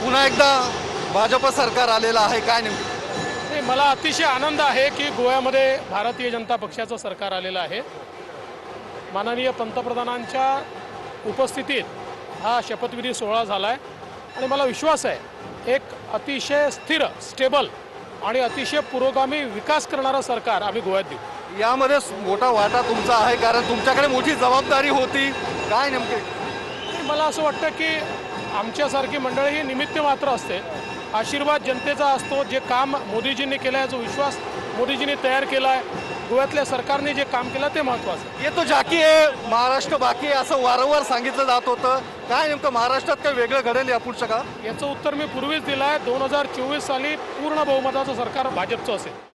पुन्हा एकदा भाजप सरकार आलेलं आहे, काय नेमकं? नाही, मला अतिशय आनंद आहे की गोव्यामध्ये भारतीय जनता पक्षाचं सरकार आलेलं आहे। माननीय पंतप्रधानांच्या उपस्थितीत हा शपथविधी सोहळा झाला आहे आणि मला विश्वास आहे एक अतिशय स्थिर, स्टेबल आणि अतिशय पुरोगामी विकास करणारं सरकार आम्ही गोव्यात देऊ। यामध्ये मोठा वाटा तुमचा आहे, कारण तुमच्याकडे मोठी जबाबदारी होती, काय नेमके? मला असं वाटतं की आमच्यासारखी मंडळी ही निमित्त मात्र असते, आशीर्वाद जनतेचा असतो। जे काम मोदीजींनी केलं आहे, जो विश्वास मोदीजींनी तयार केला आहे, गोव्यातल्या सरकारने जे काम केलं ते महत्त्वाचं। ये तो झाकी आहे, महाराष्ट्र बाकी आहे असं वारंवार सांगितलं जात होतं, काय नेमकं महाराष्ट्रात काय वेगळं घडेल या पुढच्या काळात? याचं उत्तर मी पूर्वीच दिलं आहे। 2024 साली पूर्ण बहुमताचं सरकार भाजपचं असेल।